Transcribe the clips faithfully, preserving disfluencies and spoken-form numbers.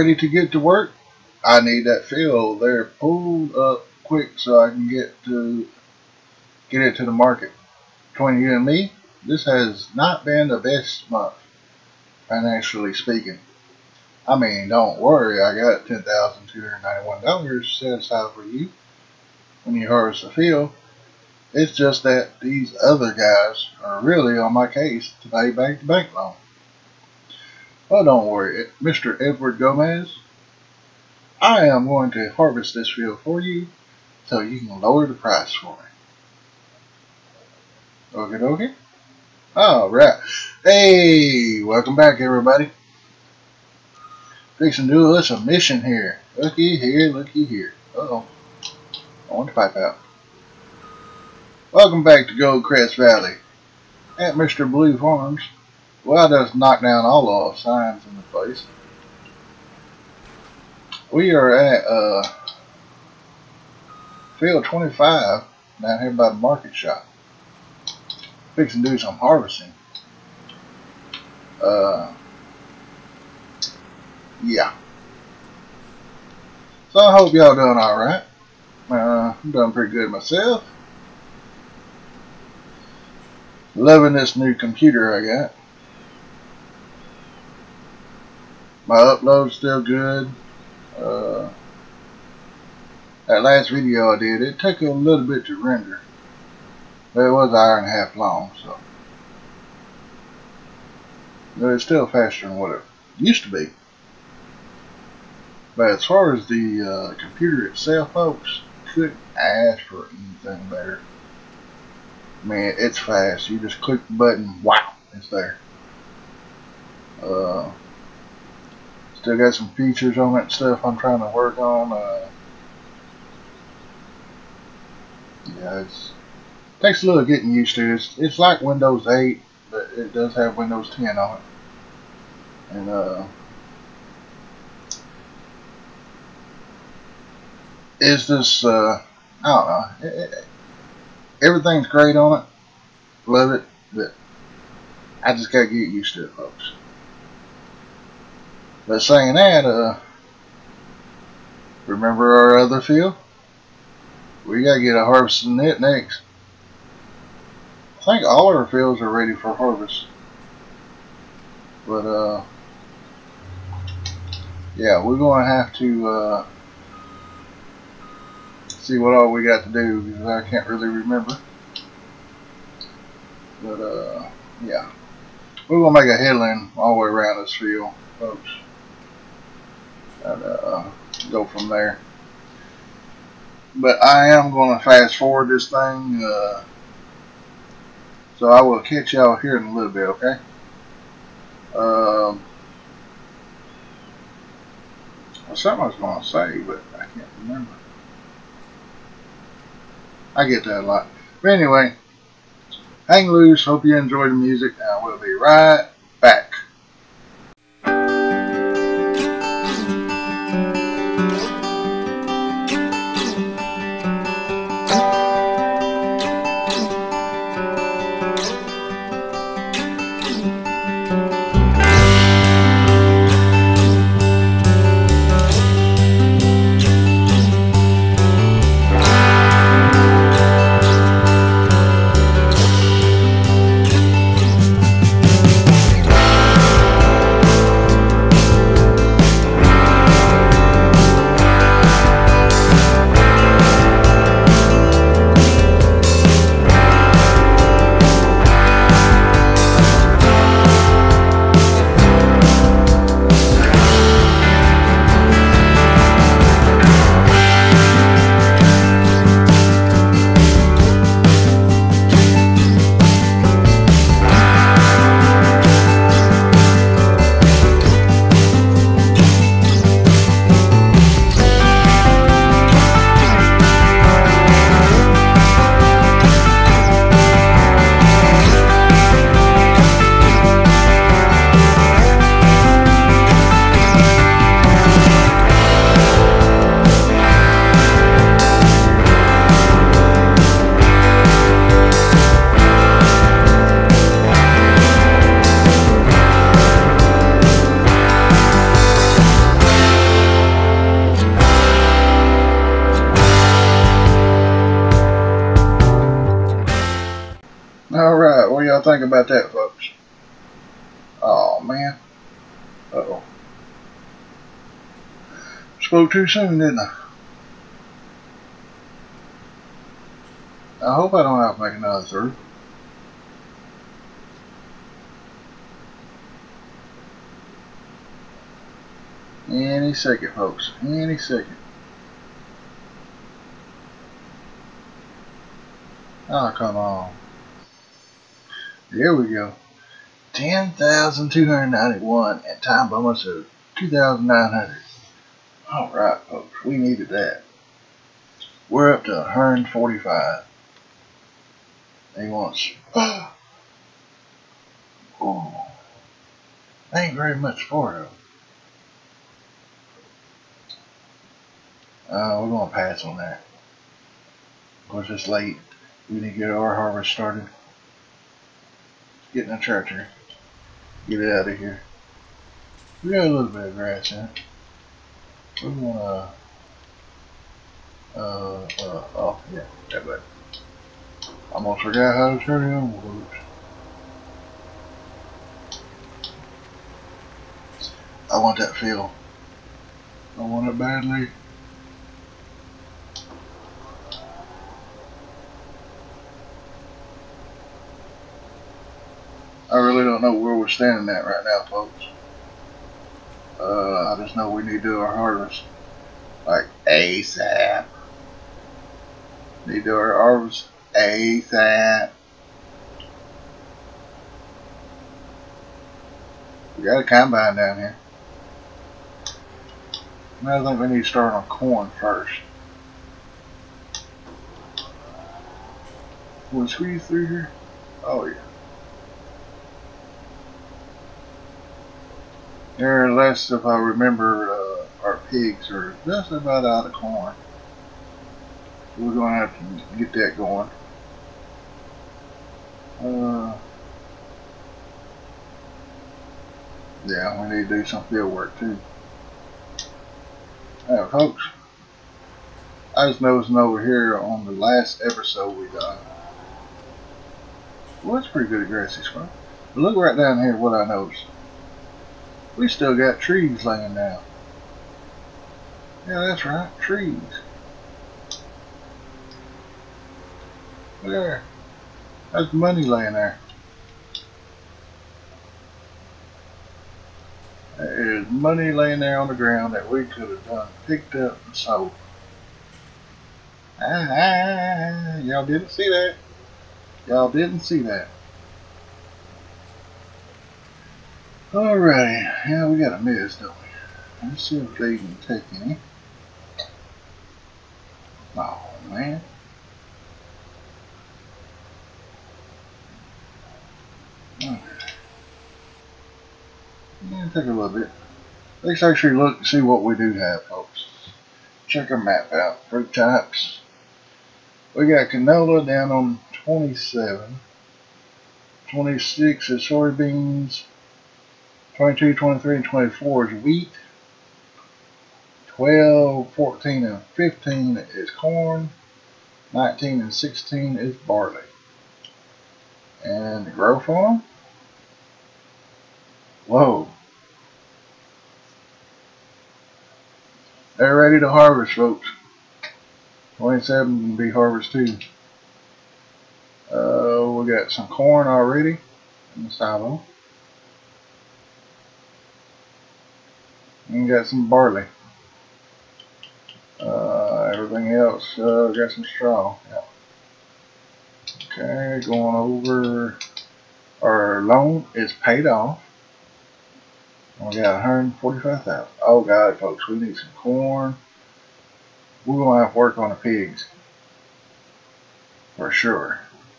ready to get to work, I need that field there pulled up quick so I can get to get it to the market. Between you and me, this has not been the best month, financially speaking. I mean, don't worry, I got ten thousand two hundred ninety-one dollars set aside for you when you harvest the field. It's just that these other guys are really on my case to pay back the bank loan. Well, don't worry, Mister Edward Gomez. I am going to harvest this field for you so you can lower the price for me. Okay, okay. Alright. Hey, welcome back, everybody. Fixing to do us a mission here. Looky here, looky here. Uh-oh. I want to pipe out. Welcome back to Goldcrest Valley at Mister Blue Farms. Well, I just knocked down all the signs in the place. We are at uh, field twenty-five down here by the market shop. Fixing to do some harvesting. Uh, yeah. So I hope y'all doing alright. Uh, I'm doing pretty good myself. Loving this new computer I got. My upload's still good. Uh, that last video I did, it took a little bit to render. But it was an hour and a half long, so. But it's still faster than what it used to be. But as far as the uh, computer itself, folks, couldn't ask for anything better. I mean, it's fast. You just click the button, wow, it's there. Uh, still got some features on it and stuff I'm trying to work on. Uh, yeah, it's takes a little getting used to. It's it's like Windows eight, but it does have Windows ten on it. And uh, it's just uh, I don't know. It, it, everything's great on it. Love it, but I just gotta get used to it, folks. But saying that, uh, remember our other field? We gotta get a harvesting it next. I think all our fields are ready for harvest. But, uh, yeah, we're going to have to, uh, see what all we got to do, because I can't really remember. But, uh, yeah. We're going to make a headland all the way around this field, folks. And, uh, go from there. But I am going to fast forward this thing, uh, so I will catch y'all here in a little bit, okay? Um, well, something I was going to say, but I can't remember. I get that a lot. But anyway, hang loose. Hope you enjoy the music. I will be right back. y'all think about that, folks? Oh man. Uh oh. Spoke too soon, didn't I? I hope I don't have to make another through. Any second, folks. Any second. Oh, come on. There we go. ten thousand two hundred ninety-one and time bonus of two thousand nine hundred. Alright, folks. We needed that. We're up to one hundred forty-five. He wants. Oh. Ain't very much for it. Uh, we're going to pass on that. Of course, it's late. We need to get our harvest started. Get in the tractor. Get it out of here. We got a little bit of grass in it. We're going to. Uh, uh, oh, yeah, that way. Almost forgot how to turn it on. I want that feel. I want it badly. I really don't know where we're standing at right now, folks. Uh, I just know we need to do our harvest like ASAP. Need to do our harvest ASAP. We got a combine down here. I think we need to start on corn first. Will we squeeze through here? Oh yeah. There, unless if I remember, uh, our pigs are just about out of corn. We're going to have to get that going. Uh, yeah, we need to do some field work too. Now, folks, I was noticing over here on the last episode we done. Well, it's pretty good at grassy spot. But look right down here what I noticed. We still got trees laying down. Yeah, that's right, trees. Look there. That's money laying there. There is money laying there on the ground that we could have done, picked up and sold. Ah, ah, y'all didn't see that. Y'all didn't see that. Alrighty, yeah, we got a miss, don't we? Let's see if they can take any. Oh, man. Okay. Yeah, take a little bit. Let's actually look and see what we do have, folks. Check our map out. Fruit types. We got canola down on twenty-seven. twenty-six is soybeans. twenty-two, twenty-three, and twenty-four is wheat. twelve, fourteen, and fifteen is corn. nineteen and sixteen is barley. And the growth on them? Whoa. They're ready to harvest, folks. twenty-seven can be harvested too. Uh, we got some corn already in the silo. And got some barley. Uh, everything else, uh, got some straw. Yeah. Okay, going over. Our loan is paid off. We got one hundred forty-five thousand. Oh God, folks, we need some corn. We're gonna have to work on the pigs for sure.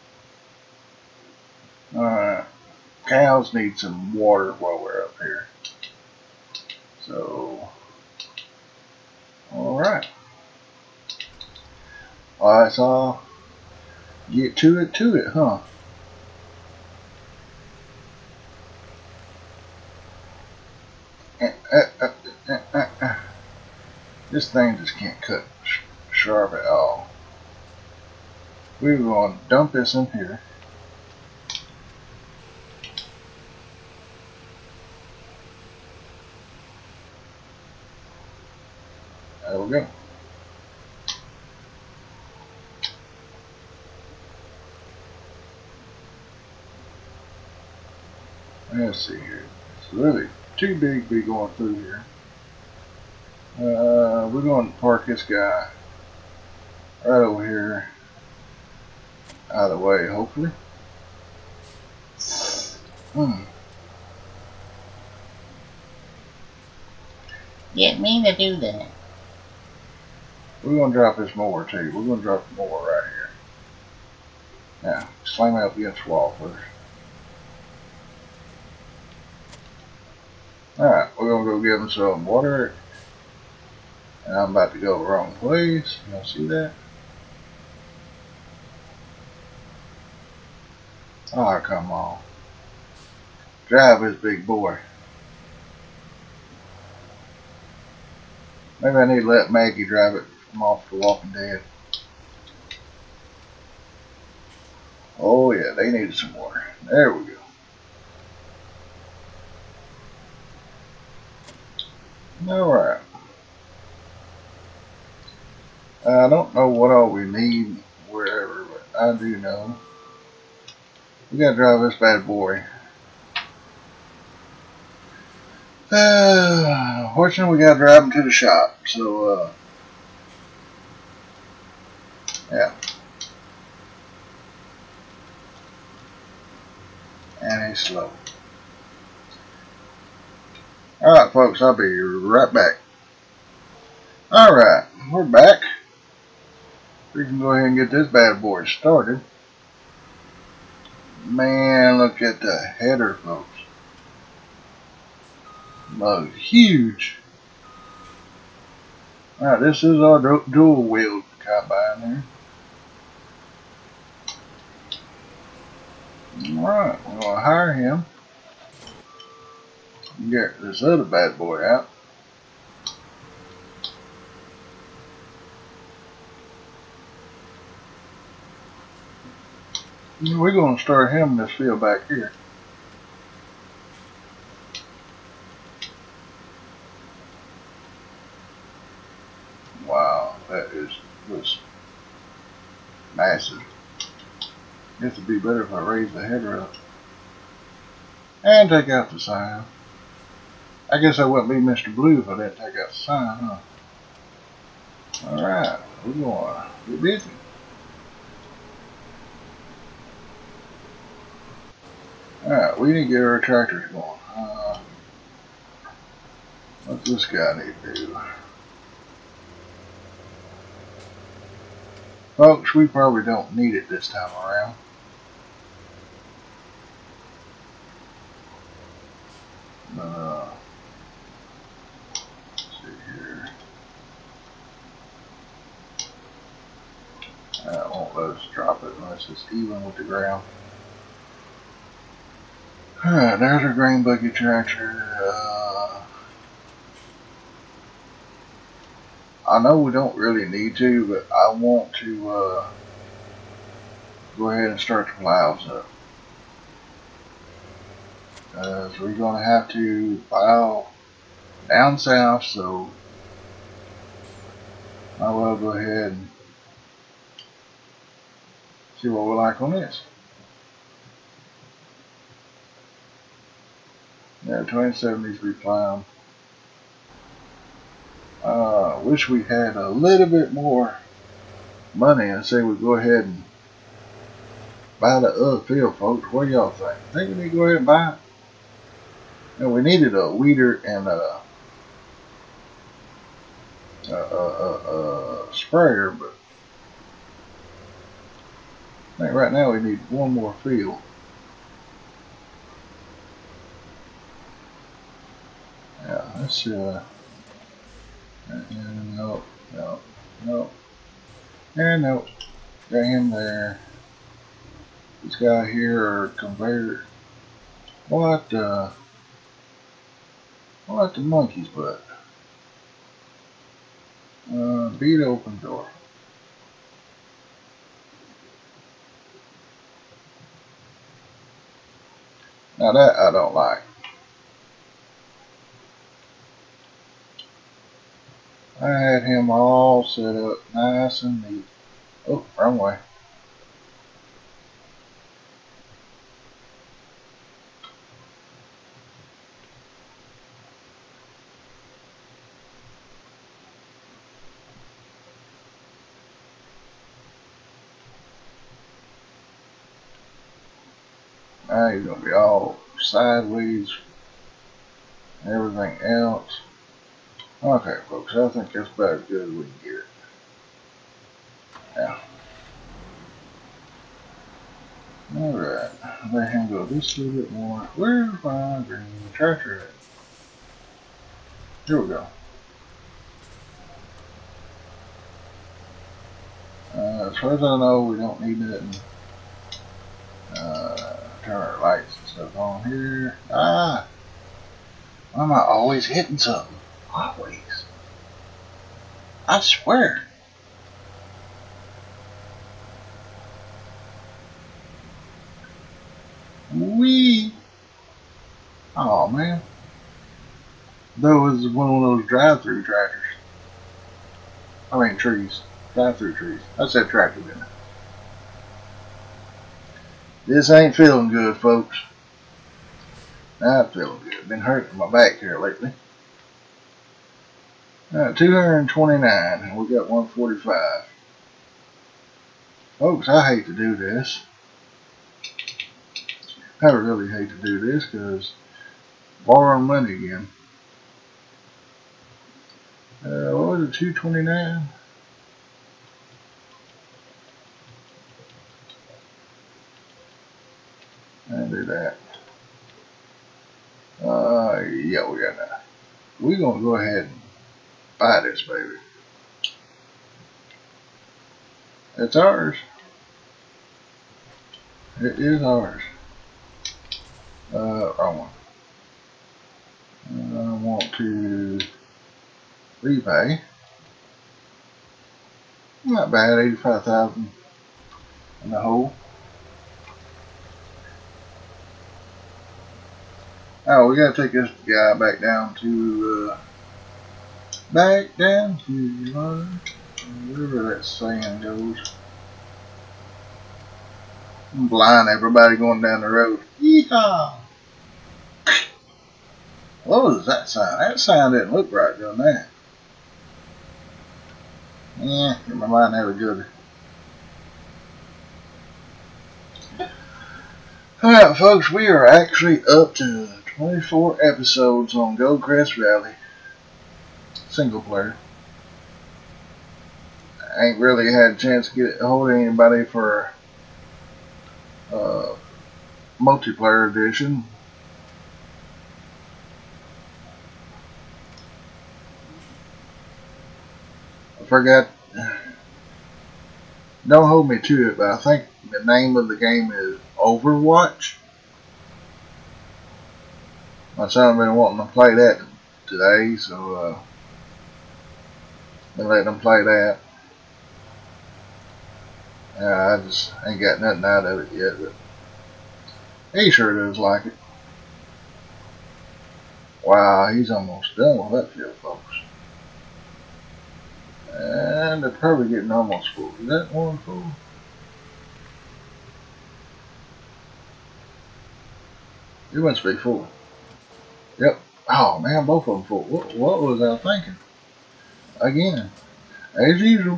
All right, cows need some water while we're up here. So, all right. All right, so get to it, to it, huh? Uh, uh, uh, uh, uh. This thing just can't cut sh sharp at all. We're going to dump this in here. we go. Let's see here. It's really too big to be going through here. Uh, we're going to park this guy right over here, out of the way, hopefully. Hmm. Get me to do that. We're going to drop this mower too. We're going to drop the mower right here. Now, slam it up against the wall first. Alright, we're going to go give him some water. And I'm about to go the wrong place. Y'all see that? Oh, come on. Drive this big boy. Maybe I need to let Maggie drive it from off The Walking Dead. Oh yeah, they needed some water. There we go. Alright. I don't know what all we need wherever, but I do know. We gotta drive this bad boy. Uh, fortunately, we gotta drive him to the shop. So, uh, yeah. And he's slow. Alright, folks, I'll be right back. Alright, we're back. We can go ahead and get this bad boy started. Man, look at the header, folks. Looks huge. Alright, this is our du dual wheel combine here. Alright, we're going to hire him. Get this other bad boy out. We're going to start him in this field back here. Wow, that is was massive. It would be better if I raised the header up and take out the sign. I guess I wouldn't be Mister Blue if I didn't take out the sign, huh? Alright, we're going to get busy. Alright, we need to get our tractors going. Uh, what's this guy need to do? Folks, we probably don't need it this time around. Uh, let's see here. I won't let us drop it unless it's even with the ground. Alright, there's our grain bucket tractor. Uh, I know we don't really need to, but I want to uh, go ahead and start the plows up. Uh, so we're going to have to plow down south, so I will go ahead and see what we like on this. Yeah, twenty seventies we plowed. Uh, wish we had a little bit more money and say we go ahead and buy the other field, folks. What do y'all think? Think we need to go ahead and buy it? And we needed a weeder and a, a, a, a, a sprayer, but I think right now we need one more field. Yeah, let's uh, no, no, no, and no, got him there. This guy here, or conveyor. What uh, what the monkey's butt? Uh, beat open door. Now that I don't like. I had him all set up nice and neat. Oh, wrong way. Now he's going to be all sideways. Everything else. Okay, folks, I think that's about as good as we can get it. Now. Alright, let him go just a little bit more. Where's my green tractor at? Here we go. Uh, as far as I know, we don't need nothing. Uh, turn our lights and stuff on here. Ah! Why am I always hitting something? Always. I swear. Wee. Oh man. That was one of those drive-through tractors. I mean trees. Drive-through trees. I said tractor, didn't I? This ain't feeling good, folks. Not feeling good. Been hurting my back here lately. Uh, two hundred twenty-nine, and we got one forty-five. Folks, I hate to do this. I really hate to do this because borrowing money again. Uh, what was it, two twenty-nine? I'll do that. Uh, yeah, we got that. We're going to go ahead and buy this baby. It's ours. It is ours. Uh, wrong one. I want to repay. Not bad, eighty-five thousand in the hole. Oh, we gotta take this guy back down to, uh, back down to, uh, wherever that saying goes. I'm blind, everybody going down the road. Yeehaw! What was that sound? That sound didn't look right doing that. Yeah, my mind never good. Alright folks, we are actually up to twenty-four episodes on Goldcrest Valley. Single player. I ain't really had a chance to get a hold of anybody for uh, multiplayer edition. I forgot. Don't hold me to it, but I think the name of the game is Overwatch. My son been wanting to play that today, so uh, been letting him play that. Uh, I just ain't got nothing out of it yet, but he sure does like it. Wow, he's almost done with that field, folks. And they're probably getting almost full. Is that one full? It must be full. Yep. Oh man, both of them full. What, what was I thinking? Again, as usual.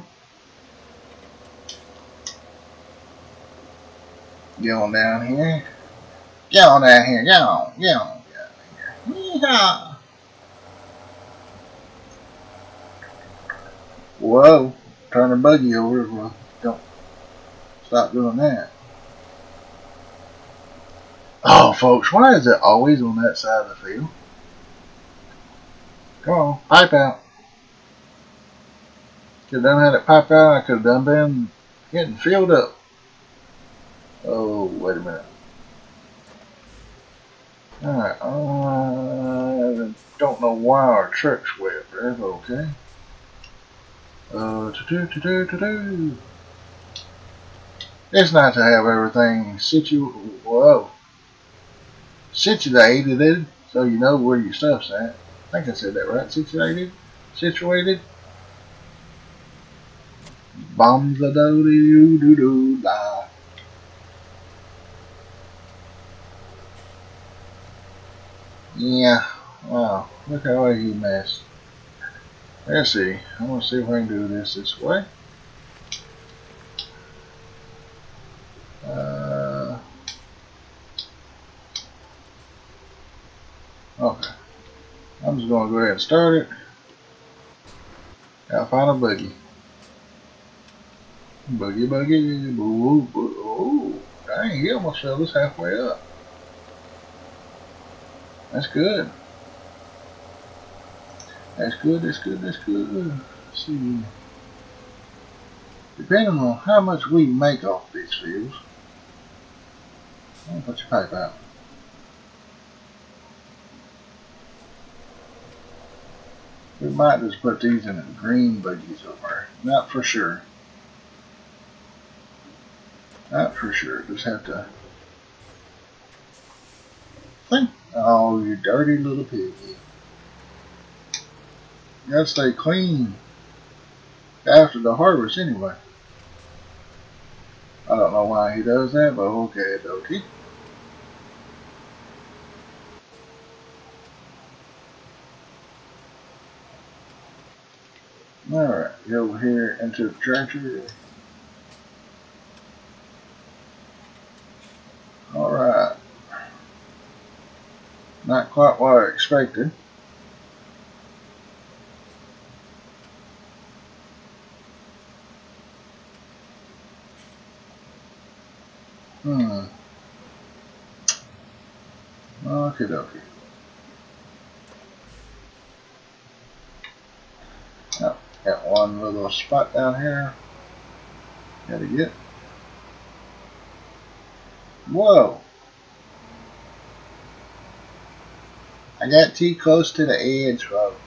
Get on down here. Get on down here. Get on. Get on. Get on here. Yeehaw. Whoa. Turn the buggy over. Well, don't stop doing that. Oh, folks, why is it always on that side of the field? Come on, pipe out. Could have done had it pipe out. I could have done been getting filled up. Oh, wait a minute. Alright, I don't know why our truck's way up there, but okay. Uh, to do, to do, to do. It's nice to have everything situ. Whoa. Situated, so you know where your stuff's at. I think I said that right. Situated, situated. Bombs a do doo doo doo la. Yeah. Wow. Look how he messed. Let's see. I'm gonna see if I can do this this way. Uh. Okay. I'm just gonna go ahead and start it. Gotta find a buggy. Boogie, boogie, boo, boo, oh, dang, he almost filled us halfway up. That's good. That's good, that's good, that's good. Let's see. Depending on how much we make off these fields, I'm gonna put your pipe out. We might just put these in the green buggies over there. Not for sure. Not for sure. Just have to think. Oh, you dirty little piggy. You gotta stay clean after the harvest anyway. I don't know why he does that, but okay, dokie. Alright, go over here into the tractor. Alright. Not quite what I expected. Hmm. Okie dokie. Oh, got one little spot down here. Gotta get. Whoa. I got too close to the edge, folks.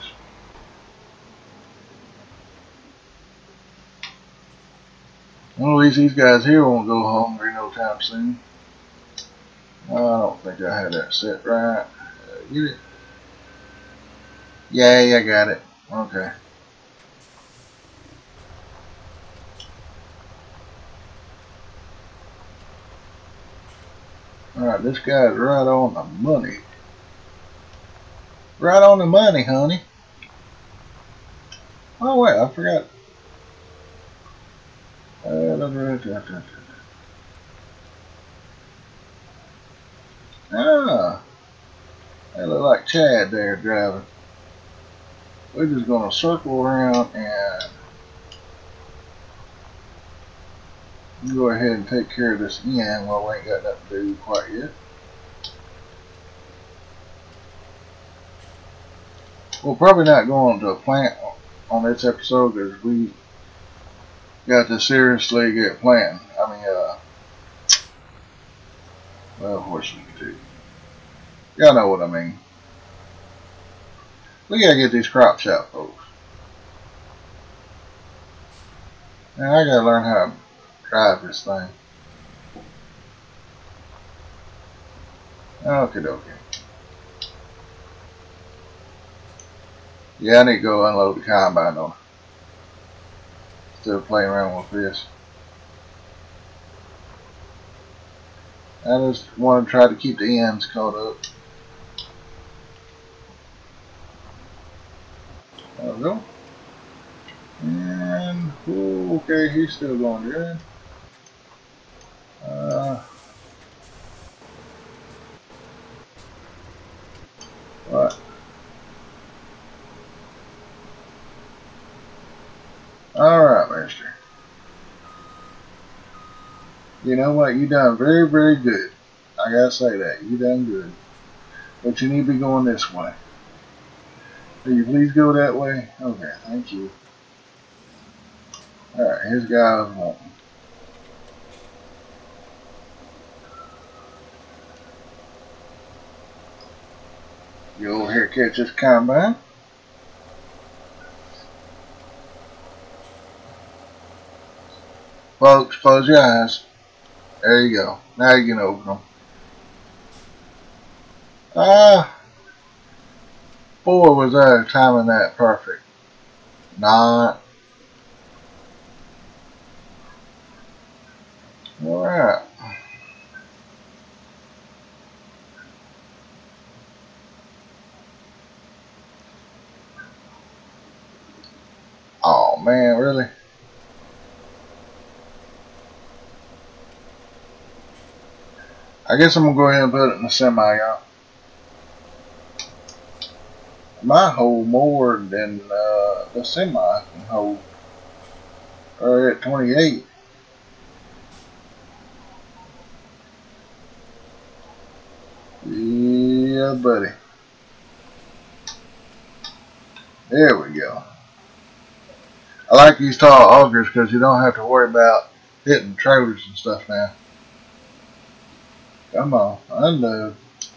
Well, at least these guys here won't go hungry no time soon. I don't think I had that set right. Uh, get it? Yay, I got it. Okay. Alright, this guy's right on the money. Right on the money, honey. Oh, wait, I forgot. Uh, da, da, da, da, da. Ah, they look like Chad there driving. We're just going to circle around and go ahead and take care of this end while we ain't got nothing to do quite yet. We're probably not going to plant on this episode because we got to seriously get planting. I mean, uh, well, horses too. Y'all know what I mean. We gotta get these crops out, folks. Now I gotta learn how to drive this thing. Okie dokie. Yeah, I need to go unload the combine on it. Instead of playing around with this. I just want to try to keep the ends caught up. There we go. And, ooh, okay, he's still going good. Uh, what? Alright, mister. You know what? You done very, very good. I gotta say that. You done good. But you need to be going this way. Will you please go that way? Okay, thank you. Alright, here's the guy I was wanting. You over here catch this combine. Folks, close your eyes. There you go. Now you can open them. Ah, boy, was I timing that perfect. Not. Alright. Oh man, really? I guess I'm gonna go ahead and put it in the semi, y'all. My hold more than uh, the semi can hold. Or at twenty-eight. Yeah, buddy. There we go. I like these tall augers because you don't have to worry about hitting trailers and stuff now. Come on, unload.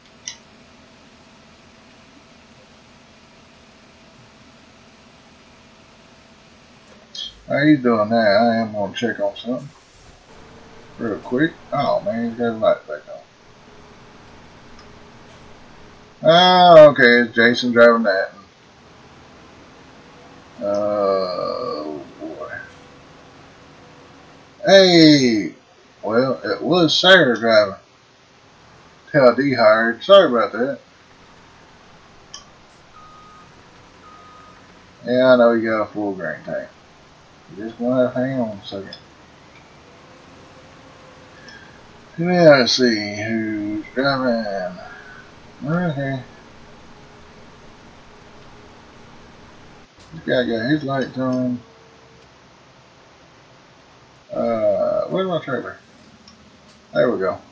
How he's doing that, I am going to check on something real quick. Oh man, he's got his light back on. Oh, okay, it's Jason driving that. Oh boy. Hey, well, it was Sarah driving. Tell D hired. Sorry about that. Yeah, I know you got a full grain tank. You just gonna have to hang on a second. Yeah, let's see who's driving. Okay. This guy got his lights on. Uh, where's my trailer? There we go.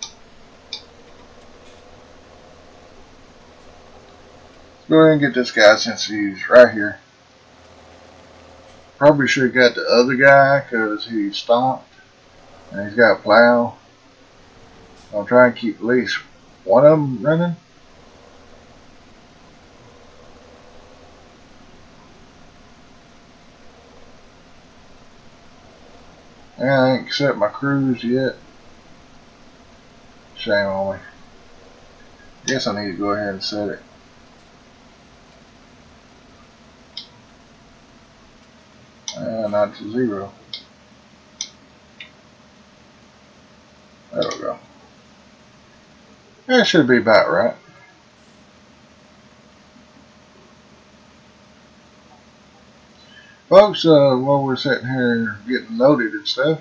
Let's go ahead and get this guy since he's right here. Probably should have got the other guy because he's stomped and he's got a plow. I'll try and keep at least one of them running. And I ain't set my cruise yet. Shame on me. Guess I need to go ahead and set it. And not to zero. There we go. That should be about right. Folks, uh, while we're sitting here getting loaded and stuff,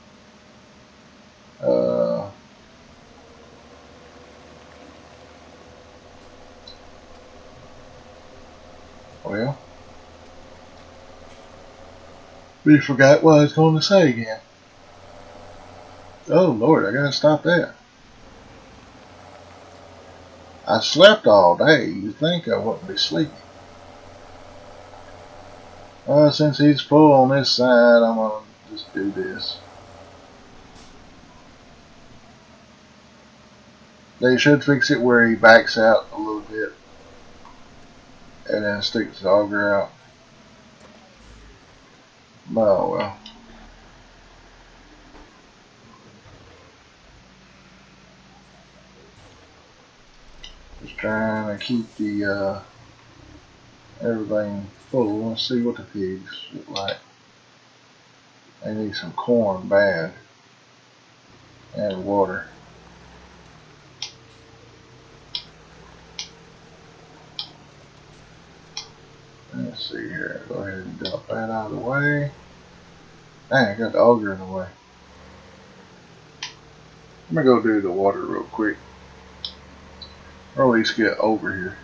uh, well, we forgot what I was going to say again. Oh Lord, I gotta stop that. I slept all day. You'd think I wouldn't be sleeping. Uh, since he's full on this side, I'm gonna just do this. They should fix it where he backs out a little bit and then sticks the auger out. Oh well. Just trying to keep the uh, everything full. Let's see what the pigs look like. They need some corn bad and water. Let's see here. Go ahead and dump that out of the way. Dang, I got the auger in the way. Let me go do the water real quick. Or at least get over here.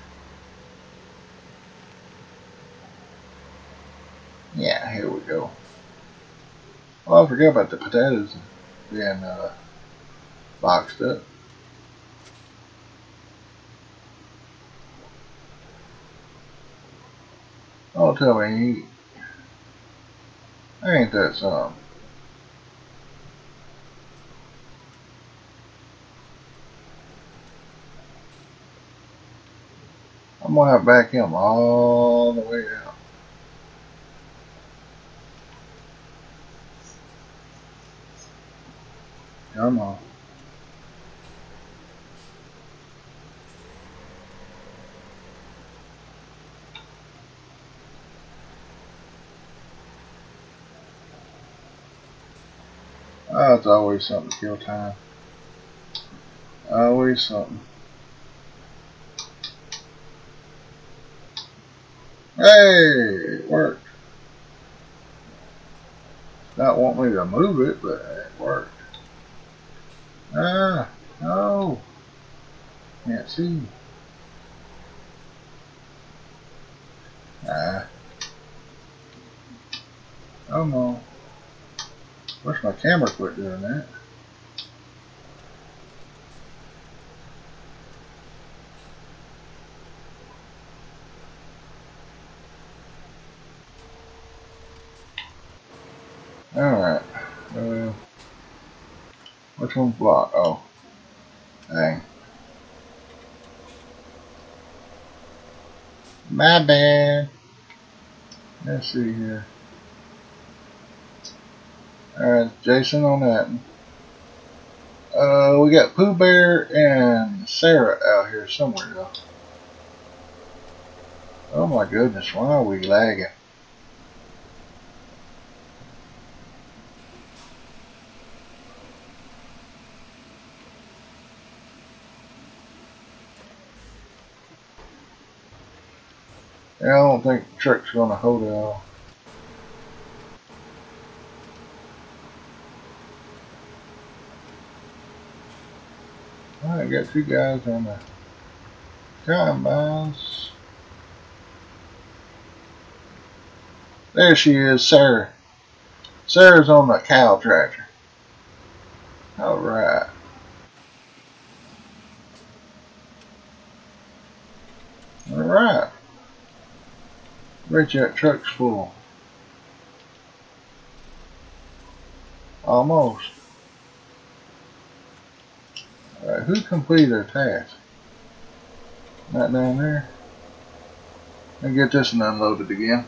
Yeah, here we go. Oh, I forgot about the potatoes being uh, boxed up. Oh, tell me, ain't that something? I'm gonna have to back him all the way out. Come on. Oh, it's always something to kill time. Always something. Hey, it worked. Not want me to move it, but it worked. Ah, no. Can't see. Ah. Oh no. Wish my camera quit doing that. Alright. Uh, which one's blocked? Oh. Dang. My bad. Let's see here. Alright, Jason on that one. Uh, we got Pooh Bear and Sarah out here somewhere though. Oh my goodness, why are we lagging? Yeah, I don't think the truck's gonna hold it all. Alright, got two guys on the combines. There she is, Sarah. Sarah's on the cow tractor. Alright. Alright. Bet you that truck's full. Almost. Alright, who completed their task? Not down there. Let me get this one unloaded again.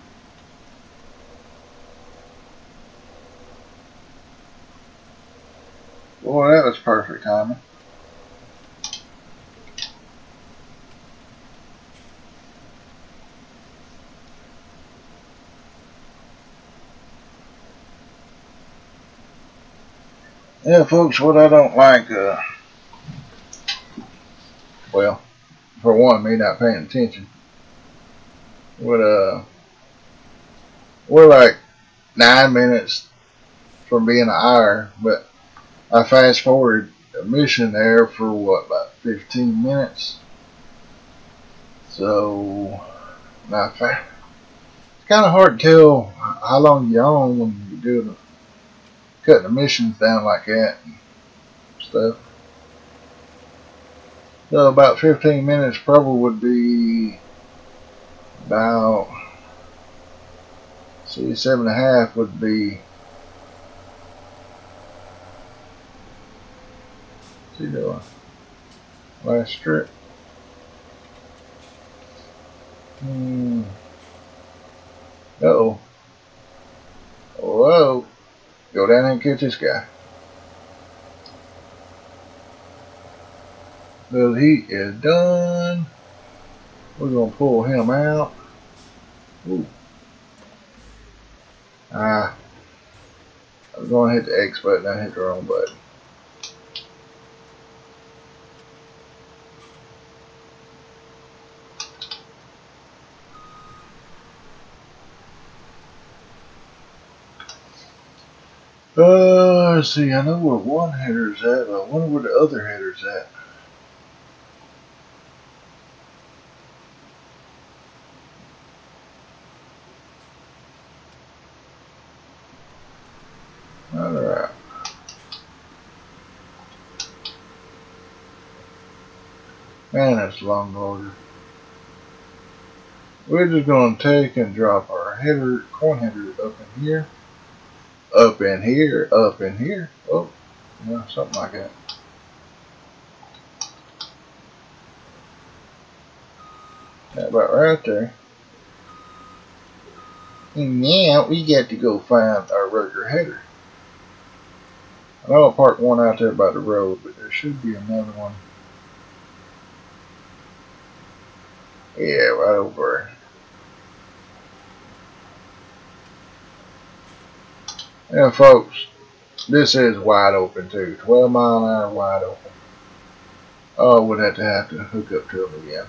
Boy, that was perfect timing. Yeah, folks, what I don't like, uh, well, for one, me not paying attention. What, uh, we're like nine minutes from being an hour, but I fast forward a mission there for what, about fifteen minutes. So, now it's kind of hard to tell how long you're on when you do the cutting the missions down like that and stuff. So about fifteen minutes probably would be about, see, seven and a half would be, what's he doing? Last strip. Hmm. Uh oh. Whoa. Go down and catch this guy. Because he is done. We're going to pull him out. Ooh. Ah. I was going to hit the X button. I hit the wrong button. Uh, let's see. I know where one header's at, but I wonder where the other header's at. Alright. Man, that's a long order. We're just going to take and drop our header, corn header up in here. Up in here, up in here. Oh, yeah, something like that. That about right there. And now we got to go find our regular header. I know I parked one out there by the road, but there should be another one. Yeah, right over there. Yeah, folks. This is wide open too. twelve mile an hour wide open. Oh, I would have to have to hook up to them again.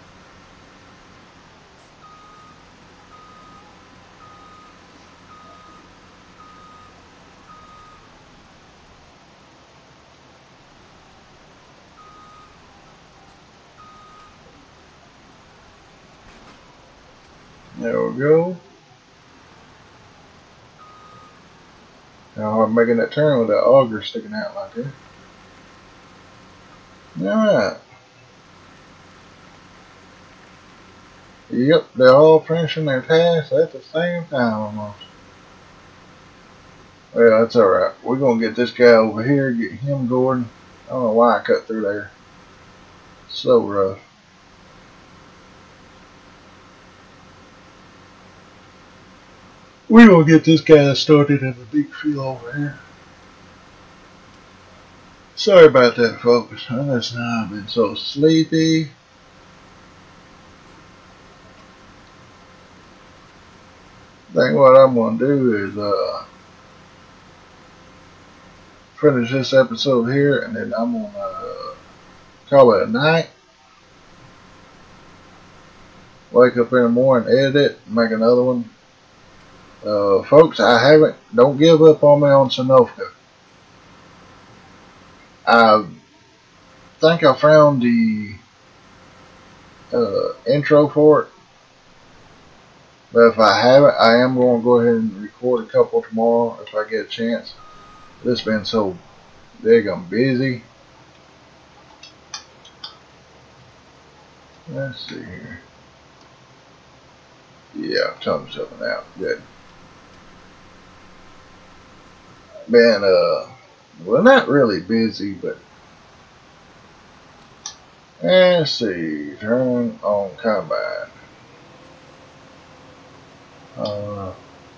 There we go. Now I'm making that turn with that auger sticking out like that. Alright. Yep, they're all finishing their tasks at the same time almost. Well, that's alright. We're going to get this guy over here, get him going. I don't know why I cut through there. So rough. We're going to get this guy started in the big field over here. Sorry about that, folks. Listen, I've been so sleepy. I think what I'm going to do is uh, finish this episode here, and then I'm going to uh, call it a night. Wake up in the morning, edit it, make another one. Uh, folks, I haven't, don't give up on me on Sanofka. I think I found the uh, intro for it. But if I haven't, I am going to go ahead and record a couple tomorrow if I get a chance. This has been so big, I'm busy. Let's see here. Yeah, tongue something out. Good. Been, uh, well, not really busy, but let's see. Turn on combine. Uh,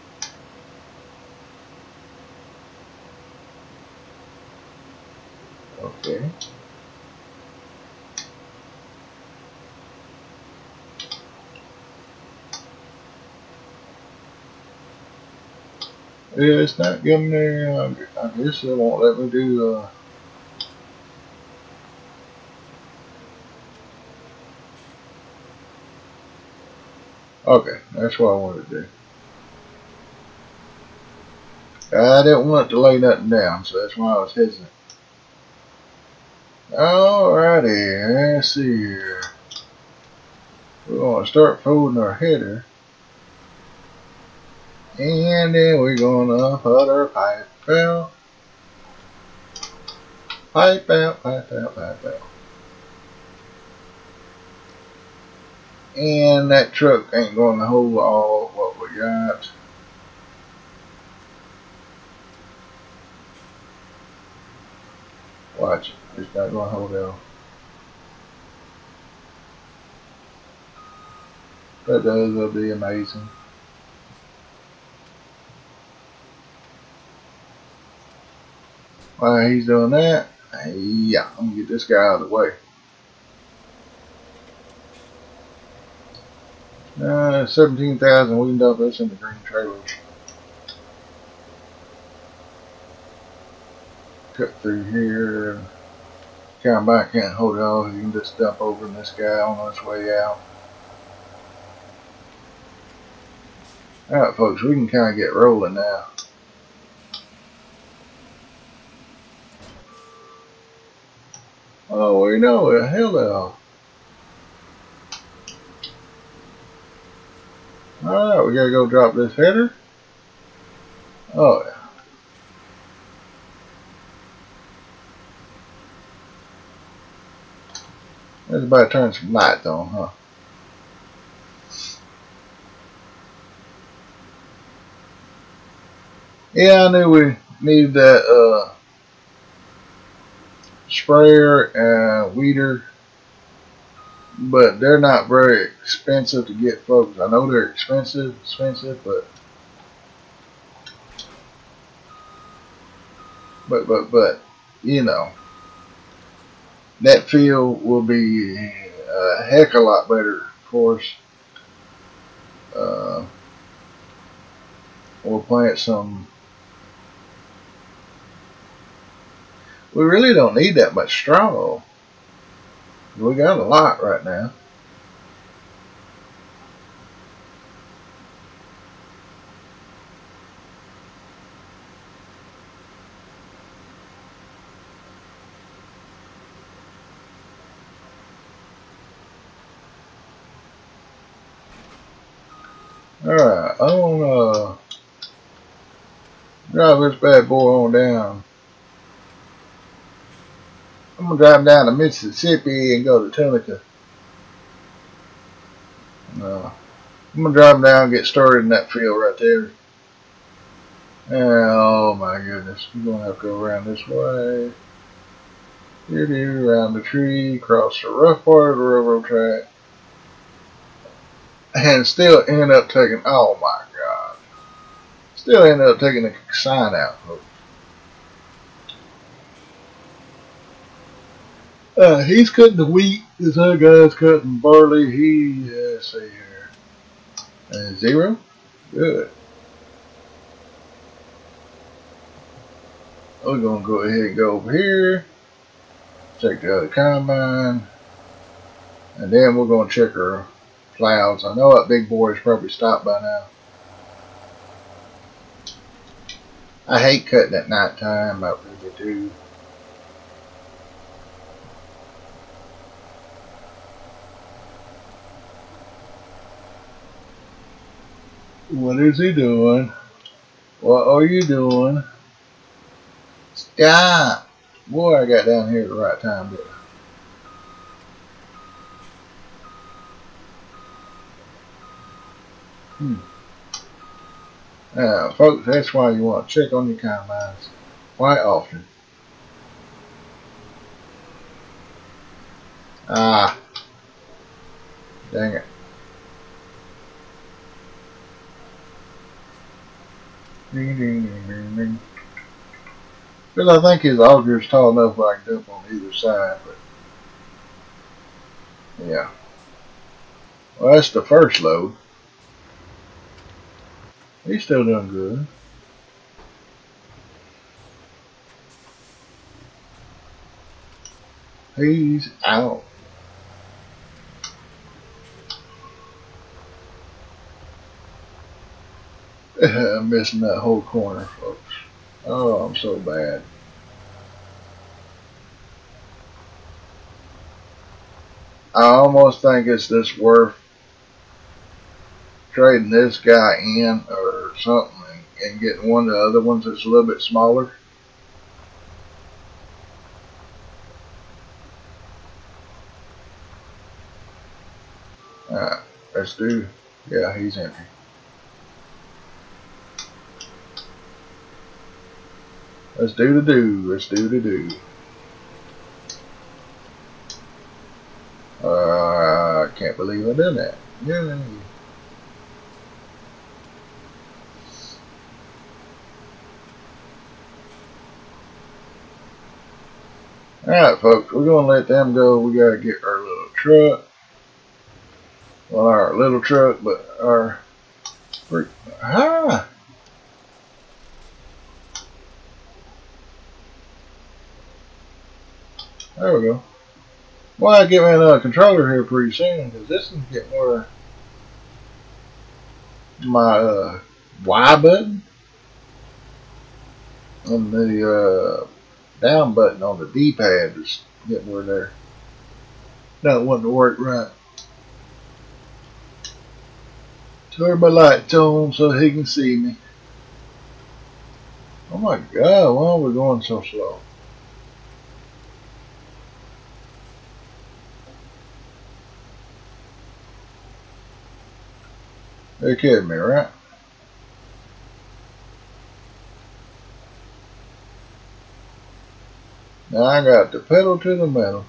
okay. Yeah, it's not giving me, uh, I guess it won't let me do, uh, okay, that's what I wanted to do. I didn't want to lay nothing down, so that's why I was hesitant. Alrighty, let's see here. We're going to start folding our header. And then we're going to put our pipe out. Pipe out, pipe out, pipe out. And that truck ain't going to hold all what we got. Watch it. It's not going to hold it all. That does, it'll be amazing. While he's doing that, yeah, I'm going to get this guy out of the way. Uh, seventeen thousand, we can dump this in the green trailers. Cut through here. Combine can't hold it all, you can just dump over in this guy on his way out. Alright folks, we can kind of get rolling now. Oh, we know it, hello. Alright, we gotta go drop this header. Oh yeah. Everybody turn some lights on, huh? Yeah, I knew we needed that uh, sprayer and weeder, but they're not very expensive to get, folks. I know they're expensive, expensive, but but but but you know, that field will be a heck of a lot better, of course. Uh, we'll plant some We really don't need that much straw. We got a lot right now. Alright, I wanna drive this bad boy on down. I'm gonna drive down to Mississippi and go to Tunica. Uh, I'm gonna drive down and get started in that field right there. Oh my goodness, we're gonna have to go around this way. Here, here, around the tree, cross the rough part of the railroad track, and still end up taking. Oh my God! Still end up taking the sign out, folks. Uh, he's cutting the wheat. This other guy's cutting barley. He, uh, let's see here, uh, zero. Good. We're gonna go ahead and go over here, check the other combine, and then we're gonna check our plows. I know that big boy's probably stopped by now. I hate cutting at night time. I really do. What is he doing? What are you doing? Stop! Boy, I got down here at the right time, didn't I? Hmm. Now, folks, that's why you want to check on your combines quite often. Ah. Dang it. Ding, ding, ding, ding, ding. Because I think his auger is tall enough where I can dump on either side, but yeah. Well, that's the first load. He's still doing good. He's out. I'm missing that whole corner, folks. Oh, I'm so bad. I almost think it's just worth trading this guy in or something and, and getting one of the other ones that's a little bit smaller. Alright, let's do. Yeah, he's empty. Let's do the do. Let's do the do. Uh, I can't believe I did that. Yay. Alright, folks, we're going to let them go. We got to get our little truck. Well, our little truck, but our. Ah! There we go. Well, I get me another controller here pretty soon, because this is getting where my uh, Y button and the uh, down button on the D-pad is getting where they're not wanting to work right. Turn my lights on so he can see me. Oh my God, why are we going so slow? They're kidding me, right? Now I got the pedal to the metal.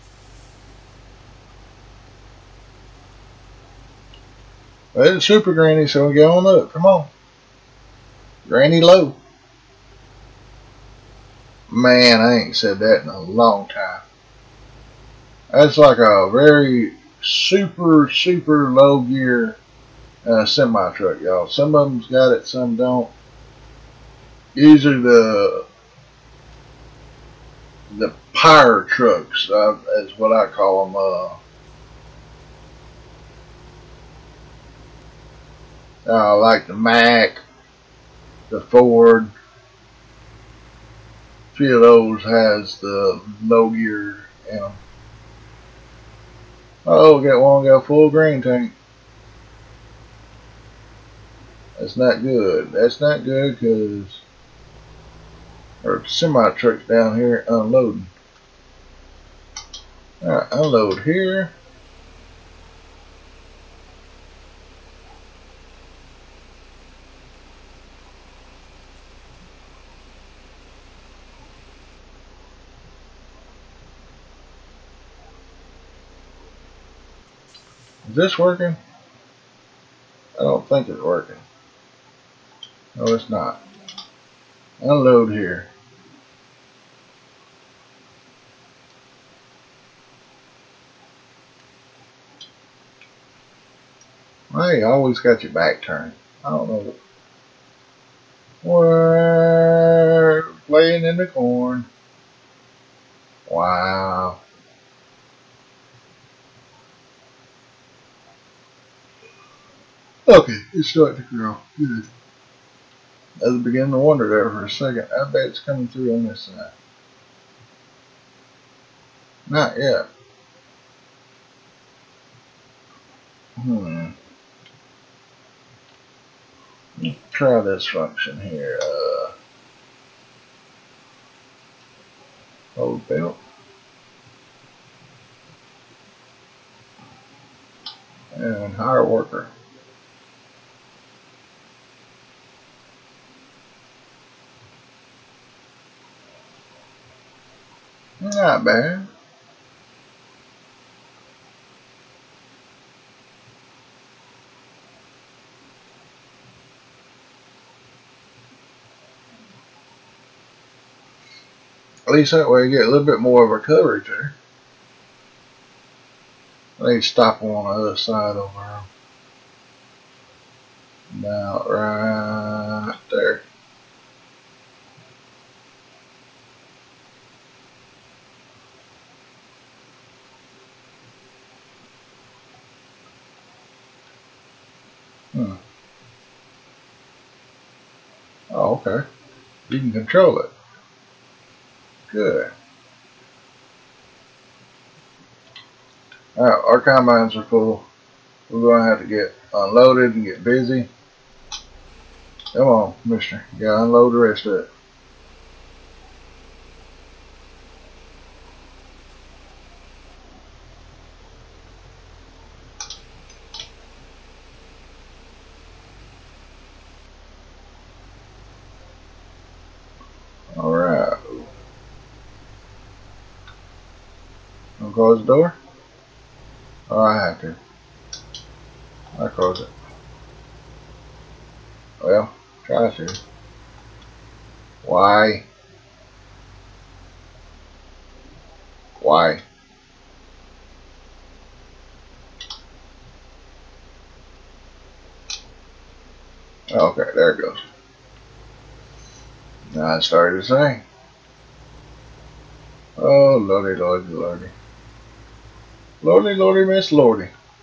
Well, it's Super Granny, so we get on up. Come on. Granny low. Man, I ain't said that in a long time. That's like a very super, super low gear uh, semi truck, y'all. Some of them's got it, some don't. Usually the the power trucks, uh, is what I call them. Uh, uh, like the Mack, the Ford. A few of those has the low gear in them. Oh, got one got a full grain tank. That's not good. That's not good because there's semi trucks down here unloading. Alright, unload here. Is this working? I don't think it's working. No, it's not. Unload here. Hey, always got your back turned. I don't know. We're playing in the corn. Wow. Okay, it's starting to grow. Good. I was beginning to wonder there for a second. I bet it's coming through on this side. Not yet. Hmm. Let's try this function here. Uh, hold belt. And hire worker. Not bad. At least that way you get a little bit more of a coverage there. I need to stop on the other side over about right there. Hmm. Oh, okay. You can control it. Good. Alright, our combines are full. We're going to have to get unloaded and get busy. Come on, mister. You got to unload the rest of it. Alright. Gonna close the door? Oh, I have to. I close it. Well, try to. Why? Why? Okay, there it goes. Now I started to sing. Oh, lordy, lordy, lordy. Lordy, lordy, miss lordy.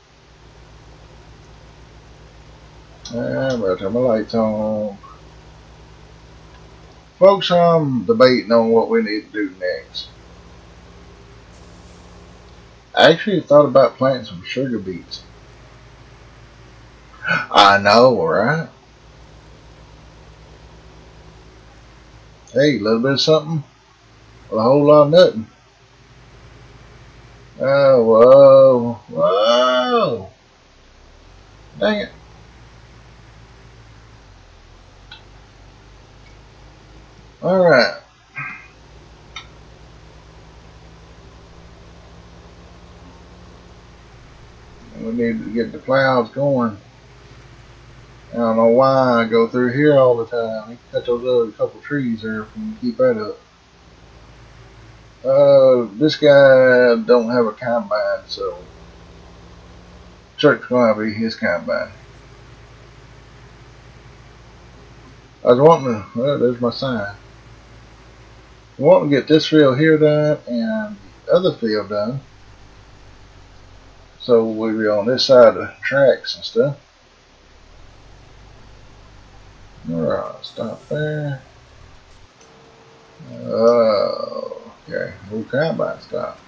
I'm going to turn my lights on. Folks, I'm debating on what we need to do next. I actually thought about planting some sugar beets. I know, right? Hey, a little bit of something, a whole lot of nothing. Oh, whoa, whoa. Dang it. Alright. We need to get the plows going. I don't know why I go through here all the time. We cut those other couple trees there if we can keep that up. Uh, this guy don't have a combine, so truck's gonna be his combine. I was wanting to, well, there's my sign. We want to get this field here done and the other field done. So we'll be on this side of the tracks and stuff. Alright, stop there. Oh, okay. Move combine stop.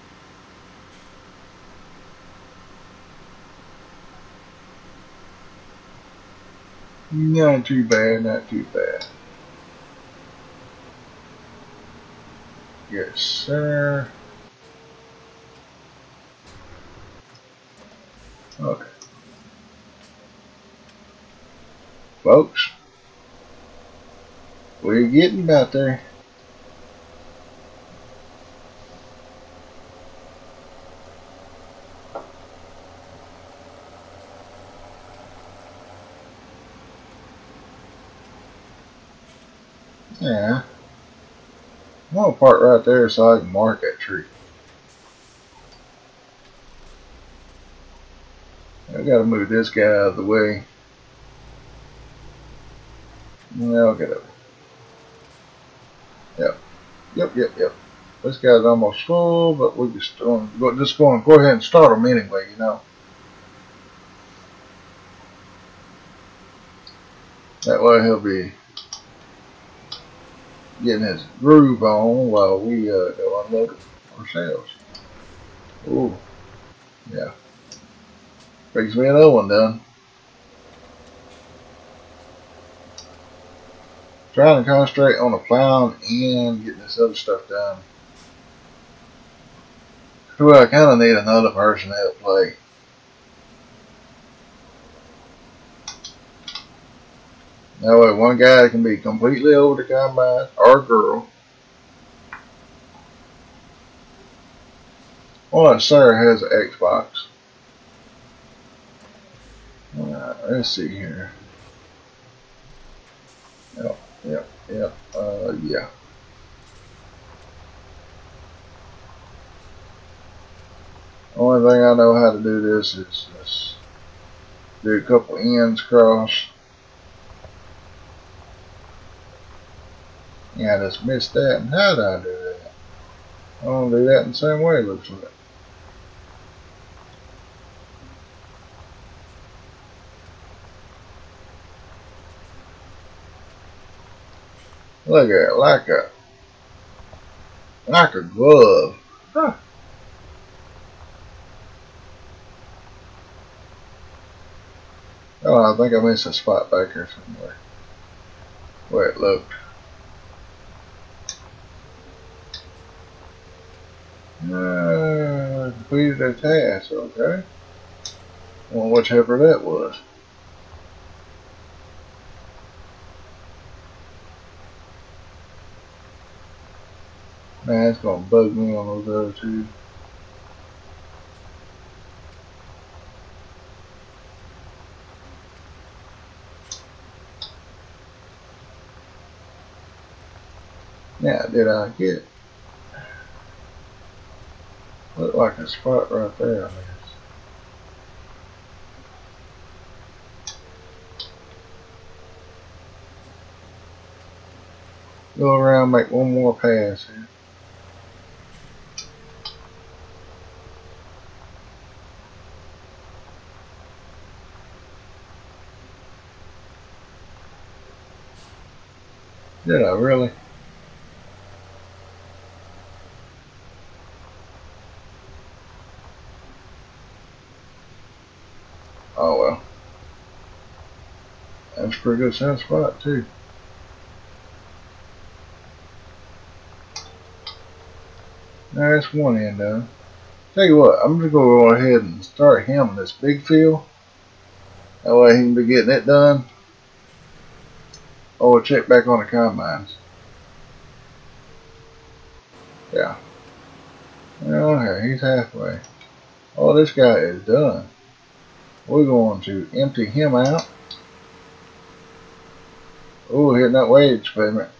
Not too bad, not too bad. Yes, sir. Okay. Folks, we're getting about there. Yeah. I'm going to park right there so I can mark that tree. I got to move this guy out of the way. Yeah, I'll get over. Yep. Yep, yep, yep. This guy's almost full, but we're just going, just going to go ahead and start him anyway, you know. That way he'll be getting his groove on while we uh, go unload it ourselves. Ooh, yeah. Brings me another one done. Trying to concentrate on the plowing and getting this other stuff done. Well, I kind of need another person to help play. That way one guy can be completely over the combine, or girl. Well, Sarah has an Xbox. Alright, let's see here. Yep, yep, yep, uh, yeah. Only thing I know how to do this is just do a couple ends cross. Yeah, I just missed that. And how did I do that? I want to do that in the same way, it looks like. Look at it, like a like a glove. Huh. Oh, I think I missed a spot back here somewhere. Where it looked. Uh, completed a task, okay. Well, whichever that was. Man, it's gonna bug me on those other two. Now, did I get it? Looked like a spot right there, I guess. Go around, make one more pass here. Did I really? Oh well. That's a pretty good sound spot too. Now that's one end done. Tell you what, I'm just gonna go ahead and start hemming this big field. That way he can be getting it done. Oh, we'll check back on the combines. Yeah. Okay, he's halfway. Oh, this guy is done. We're going to empty him out. Oh, hitting that wage payment.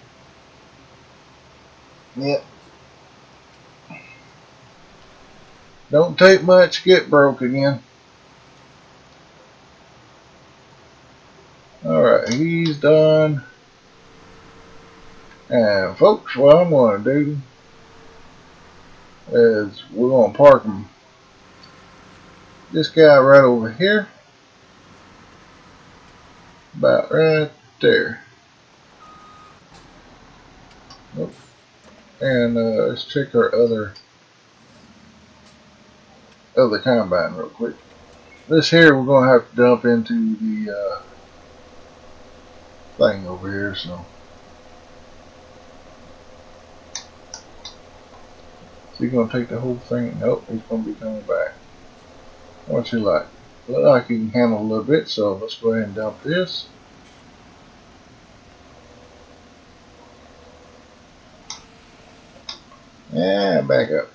Yep. Don't take much to get broke again. Alright, he's done. And folks, what I'm going to do is we're going to park him. This guy right over here. About right there. Oh. And uh, let's check our other other combine real quick. This here we're going to have to dump into the uh, thing over here. So, is he going to take the whole thing? Nope, he's going to be coming back. What's he like? Look like he can handle a little bit, so let's go ahead and dump this. And back up.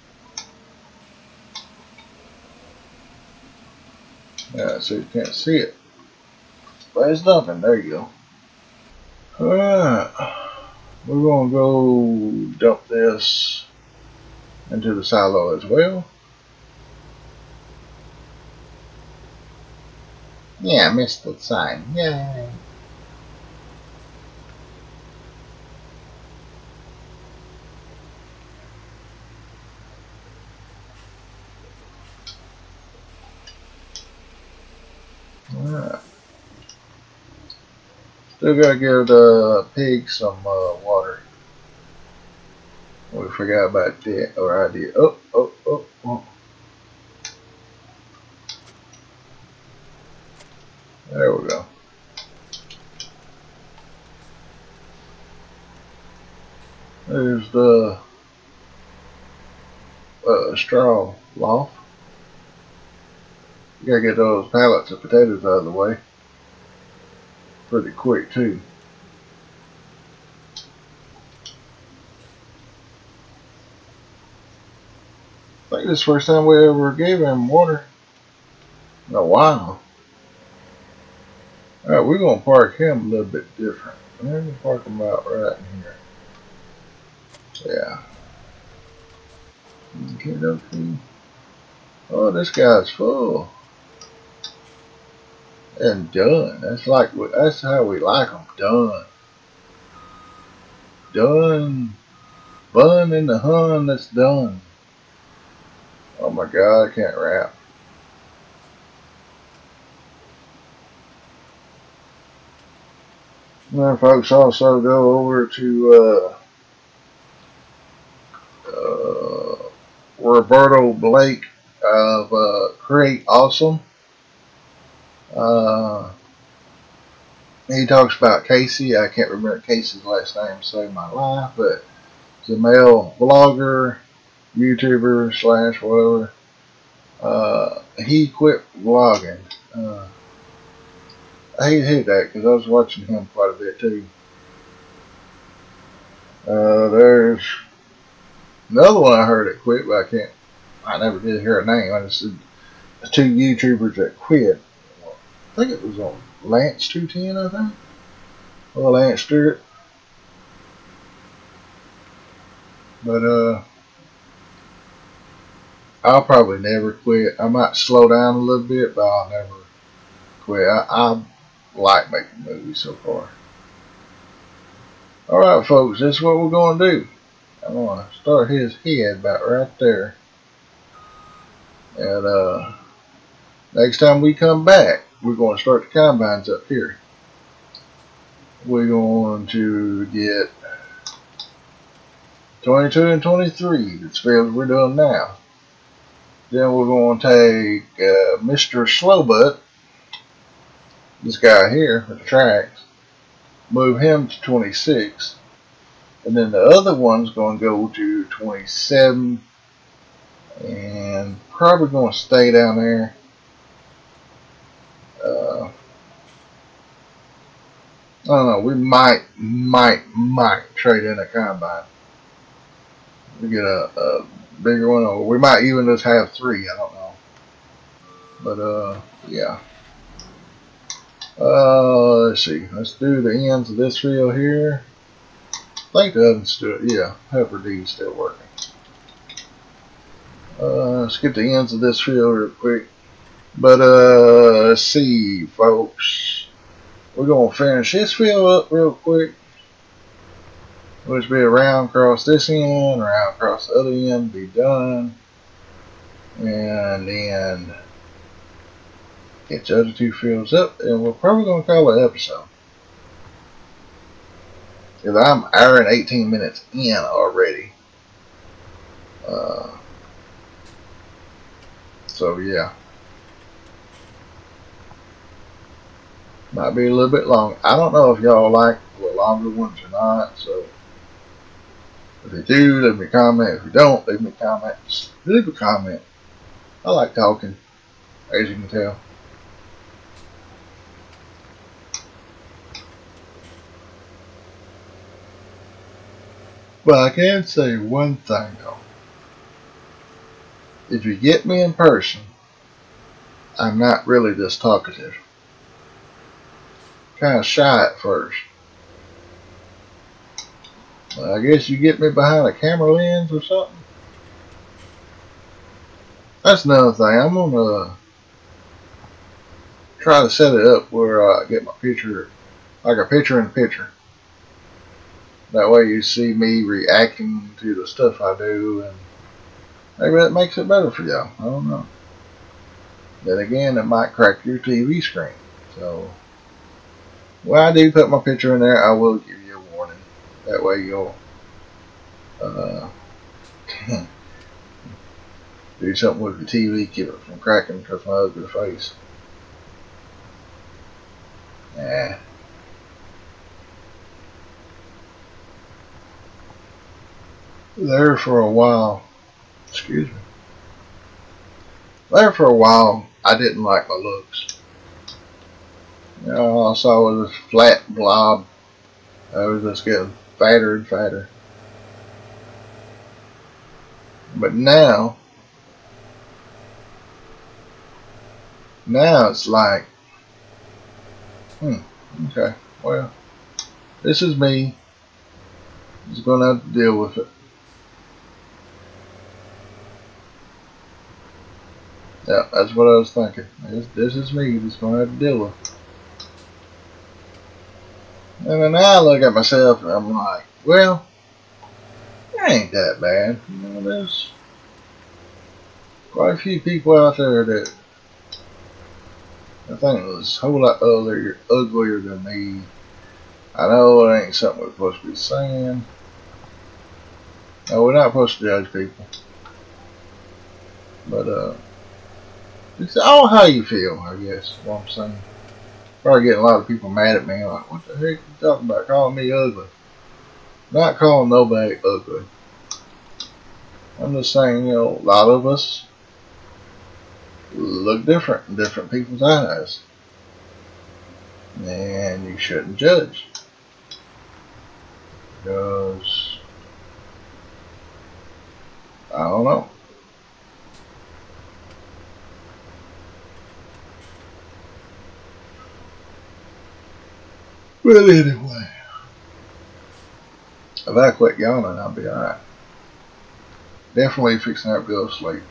Yeah, so you can't see it. But it's dumping. There you go. Alright. We're going to go dump this into the silo as well. Yeah, I missed the sign. Yay. Alright. Still gotta give the pig some uh, water. We forgot about that, or I did. Oh, oh, oh, oh. There we go. There's the uh, straw loft. You gotta get those pallets of potatoes out of the way pretty quick too. I think this is the first time we ever gave him water in a while. Alright, we're gonna park him a little bit different. We're gonna park him out right in here. Yeah. Okay, okay. Oh, this guy's full. And done. That's like that's how we like them. Done. Done. Bun in the hun. That's done. Oh my God, I can't rap. Now, folks, also go over to uh, uh, Roberto Blake of uh, Create Awesome. Uh, he talks about Casey. I can't remember Casey's last name to save my life, but he's a male blogger, YouTuber slash whatever. Uh, he quit vlogging. Uh, I hate that because I was watching him quite a bit too. Uh, there's another one I heard that quit, but I can't. I never did hear a name. I just said two YouTubers that quit. I think it was on Lance two ten, I think. Well, Lance Stewart. But, uh, I'll probably never quit. I might slow down a little bit, but I'll never quit. I, I like making movies so far. Alright, folks, this is what we're going to do. I'm going to start his head about right there. And, uh, next time we come back, we're going to start the combines up here. We're going to get twenty-two and twenty-three, that's what we're doing now. Then we're going to take uh, Mister Slowbutt, this guy here with the tracks, move him to twenty-six. And then the other one's going to go to twenty-seven. And probably going to stay down there. Uh, I don't know. We might, might, might trade in a combine. We get a, a bigger one, or we might even just have three. I don't know. But uh, yeah. Uh, let's see. Let's do the ends of this reel here. I think the oven's still, yeah, Pepper D's still working. Uh, let's get the ends of this field real quick. But uh, let's see, folks. We're gonna finish this field up real quick, which be around across this end, around across the other end, be done, and then get the other two fields up, and we're probably gonna call it an episode. Because I'm an hour and eighteen minutes in already. Uh, so yeah. Might be a little bit long. I don't know if y'all like the longer ones or not, so if you do, leave me a comment. If you don't, leave me a comment. Just leave a comment. I like talking, as you can tell. But I can say one thing though. If you get me in person, I'm not really this talkative. Kind of shy at first. Well, I guess you get me behind a camera lens or something. That's another thing. I'm gonna try to set it up where I get my picture, like a picture in a picture. That way you see me reacting to the stuff I do, and maybe that makes it better for y'all. I don't know. Then again, it might crack your T V screen. So, when I do put my picture in there, I will give you a warning. That way you'll uh, do something with the T V, keep it from cracking because of my ugly face. Nah. There for a while, excuse me. There for a while, I didn't like my looks. You know, all I saw was this flat blob. I was just getting fatter and fatter. But now, now it's like, hmm, okay, well, this is me. Just gonna have to deal with it. Yeah, that's what I was thinking. This, this is me. Just gonna have to deal with it. And then I look at myself and I'm like, well, it ain't that bad. You know, there's quite a few people out there that I think was a whole lot uglier, uglier than me. I know it ain't something we're supposed to be saying. No, we're not supposed to judge people. But, uh, it's all how you feel, I guess, is what I'm saying. Probably getting a lot of people mad at me, like, what the heck are you talking about, calling me ugly? Not calling nobody ugly. I'm just saying, you know, a lot of us look different in different people's eyes. And you shouldn't judge. Because, I don't know. Well, anyway, if I quit yawning, I'll be alright. Definitely fixing to go to sleep.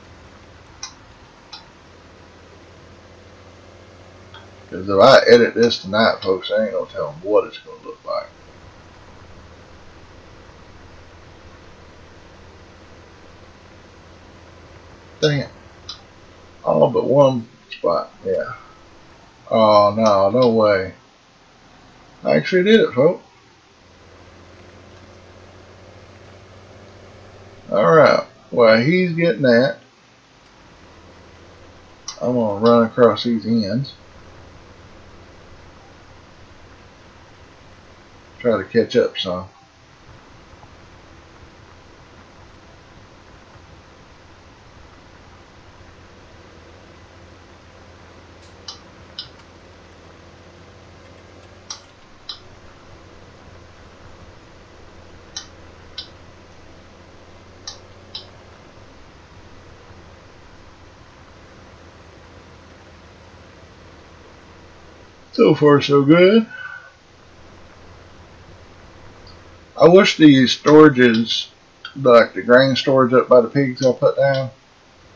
Because if I edit this tonight, folks, I ain't going to tell them what it's going to look like. Dang it. All but one spot, yeah. Oh, no, no way. I actually did it, folks. Alright, well, he's getting that. I'm going to run across these ends. Try to catch up some. So far, so good. I wish the storages, like the grain storage up by the pigs I put down,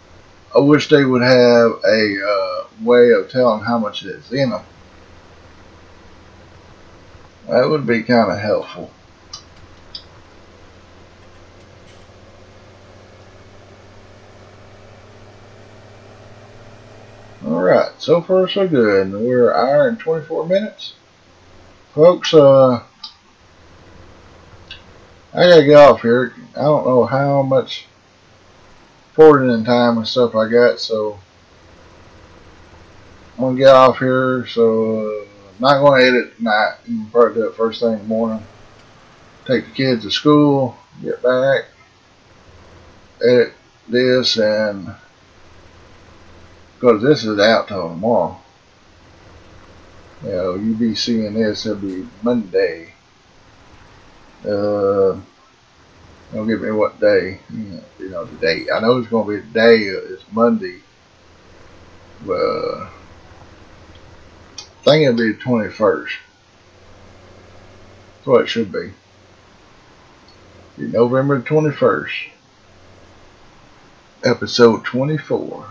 I wish they would have a uh, way of telling how much is in them. That would be kind of helpful. Alright, so far so good. We're an hour and twenty-four minutes. Folks, uh, I gotta get off here. I don't know how much forwarding time and stuff I got, so I'm gonna get off here. So, uh, not gonna edit tonight. You can probably do it first thing in the morning. Take the kids to school, get back, edit this, and because this is out till tomorrow. You know, you'll be seeing this, it'll be Monday. Uh, don't give me what day, you know, the date. I know it's going to be the day, it's Monday. But, uh, I think it'll be the twenty-first. That's what it should be. Be November the twenty-first. Episode twenty-four.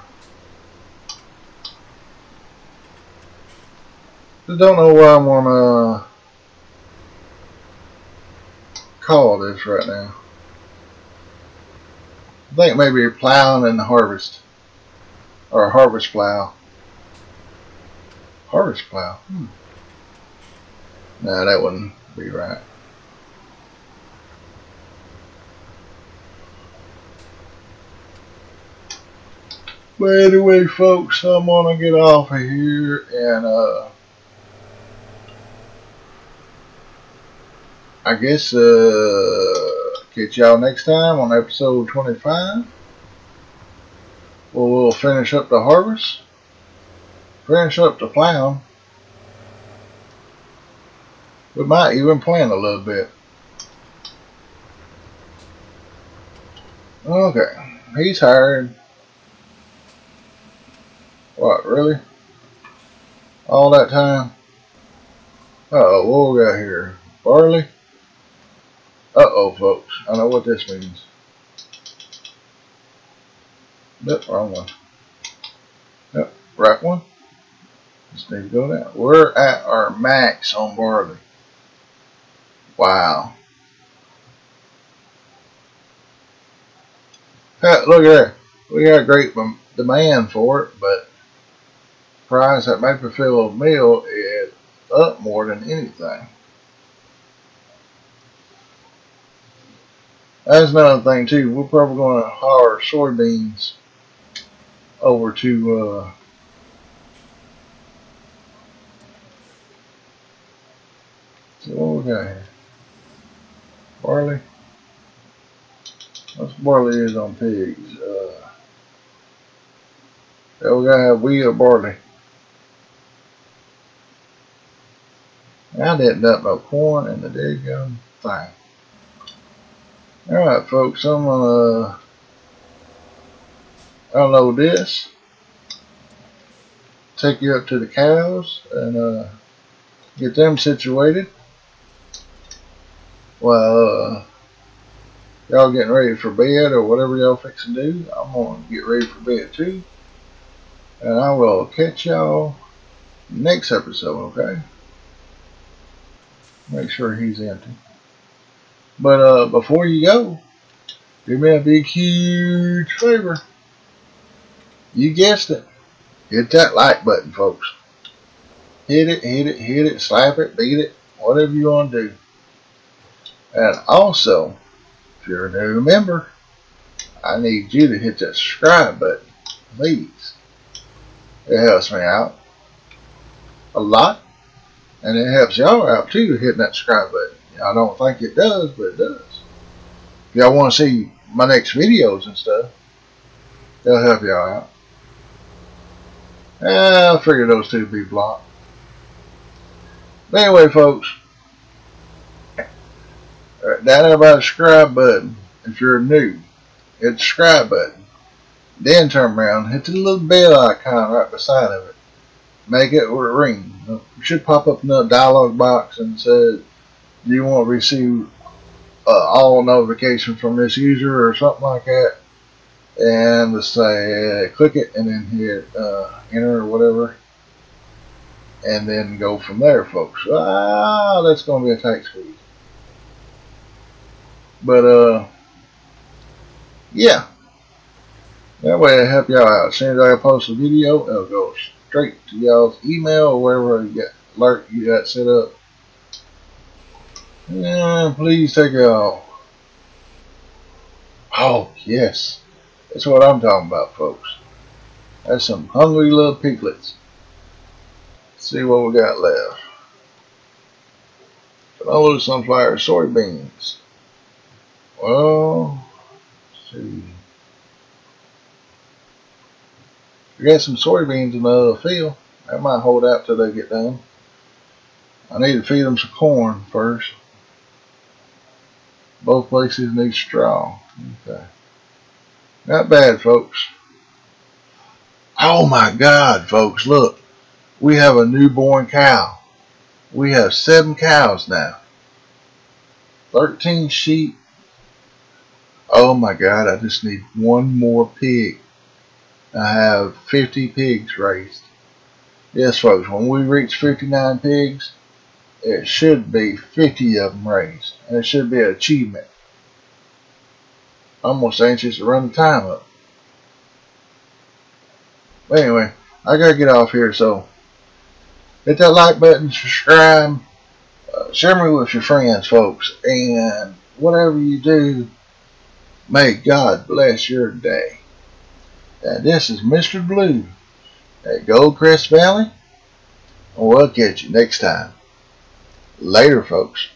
I don't know what I'm gonna call this right now. I think maybe plowing and harvest, or harvest plow. Harvest plow. Hmm. Nah, that wouldn't be right. But anyway, folks, I'm gonna get off of here and uh. I guess uh, catch y'all next time on episode twenty-five. Well, we'll finish up the harvest, finish up the plowing. We might even plant a little bit. Okay, he's hired. What, really? All that time? Uh oh, what we got here? Barley? Uh-oh, folks. I know what this means. Nope, wrong one. Yep, right one. Just need to go down. We're at our max on barley. Wow. Hey, look at that. We got a great demand for it, but price at Maplefield's Mill is up more than anything. That's another thing too. We're probably going to haul our soybeans over to uh, so what we got here? Barley. What's barley is on pigs? Uh, yeah, we gotta have wheat or barley. I didn't dump no corn in the daggum thing. Alright, folks, I'm gonna unload this, take you up to the cows, and uh, get them situated while uh, y'all getting ready for bed or whatever y'all fixing to do. I'm gonna get ready for bed too, and I will catch y'all next episode, okay? Make sure he's empty. But uh, before you go, do me a big, huge favor. You guessed it. Hit that like button, folks. Hit it, hit it, hit it, slap it, beat it, whatever you want to do. And also, if you're a new member, I need you to hit that subscribe button, please. It helps me out a lot. And it helps y'all out too, hitting that subscribe button. I don't think it does, but it does. If y'all want to see my next videos and stuff, they'll help y'all out. I figure those two be blocked. But anyway, folks, down there by the subscribe button, if you're new, hit the subscribe button. Then turn around, hit the little bell icon right beside of it. Make it where it rings. It should pop up another dialog box and says, do you want to receive uh, all notifications from this user or something like that? and let's say uh, click it and then hit uh, enter or whatever, and then go from there, folks. Ah, that's going to be a tight squeeze. But uh, yeah, that way I help y'all out. As soon as I post a video, it'll go straight to y'all's email or wherever you get alert you got set up. And please take it off. Oh yes, that's what I'm talking about, folks. That's some hungry little piglets. Let's see what we got left. Canola, sunflower, soybeans. Well, let's see. We got some soybeans in the other field. That might hold out till they get done. I need to feed them some corn first. Both places need straw. Okay. Not bad, folks. Oh my God, folks, look. We have a newborn cow. We have seven cows now. thirteen sheep. Oh my God, I just need one more pig. I have fifty pigs raised. Yes, folks, when we reach fifty-nine pigs, it should be fifty of them raised. And it should be an achievement. Almost anxious to run the time up. But anyway, I gotta get off here, so hit that like button, subscribe, uh, share me with your friends, folks, and whatever you do, may God bless your day. And this is Mister Blue at Goldcrest Valley, and we'll catch you next time. Later, folks.